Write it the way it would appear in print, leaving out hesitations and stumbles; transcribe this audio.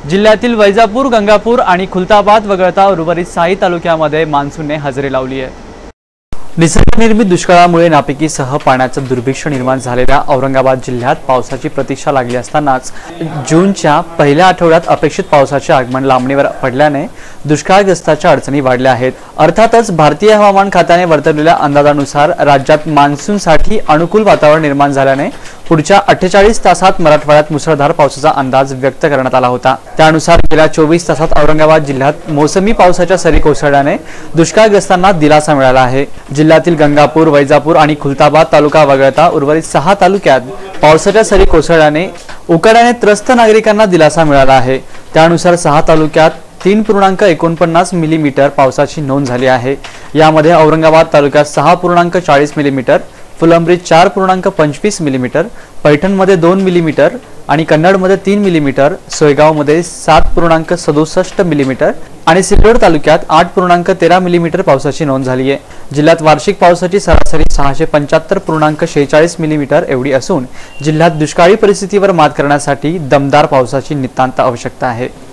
जिल्ह्यातील वैजापूर, गंगापूर आणि खुलताबाद वगळता उर्वरित 6 तालुक्यामध्ये मान्सूनने हजेरी लावली आहे। निसर्गनिर्मित दुष्काळामुळे नापिकीसह पाण्याचं दुर्भिक्ष निर्माण झालेल्या औरंगाबाद जिल्ह्यात पावसाची प्रतीक्षा लागली असतानाच जूनच्या पहिल्या आठवड्यात अपेक्षित पावसाचे आगमन लांबणीवर पडल्याने दुष्काळग्रस्तांच्या अडचणी वाढल्या आहेत। अर्थातच भारतीय हवामान खात्याने वर्तवलेल्या अंदाजानुसार राज्यात मान्सूनसाठी अनुकूल वातावरण निर्माण झाल्याने पुढच्या 48 तासात मराठवाड्यात मुसळधार पावसाचा अंदाज व्यक्त करण्यात आला होता। त्यानुसार गेल्या 24 तासात औरंगाबाद जिल्ह्यात मोसमी पावसाच्या सरी कोसळल्याने दुष्काळग्रस्तांना दिलासा मिळाला आहे। जिल्ह्यातील गंगापूर, वैजापूर आणि खुलताबाद तालुका वगळता उर्वरित 6 तालुक्यात पावसाच्या सरी कोसळल्याने उकाड्याने त्रस्त नागरिकांना दिलासा मिळाला आहे। त्यानुसार 6 तालुक्यात 3.49 मिलीमीटर पावसाची नोंद झाली आहे। यामध्ये औरंगाबाद तालुक्यात 6.40 मिलीमीटर, फुलंब्री 4.25 मिलीमीटर, पैठणमध्ये 2 मिलीमीटर आणि कन्नडमध्ये 3 मिलीमीटर, सोयगावमध्ये 7.67 मिलीमीटर आणि सिल्लोड तालुक्यात 8.13 मिलीमीटर पावसाची नोंद झाली आहे। जिल्ह्यात वार्षिक पावसाची सरासरी 675.46 मिलीमीटर एवढी असून जिल्ह्यात दुष्काळी परिस्थितीवर मात करण्यासाठी दमदार पावसाची नितांत आवश्यकता आहे।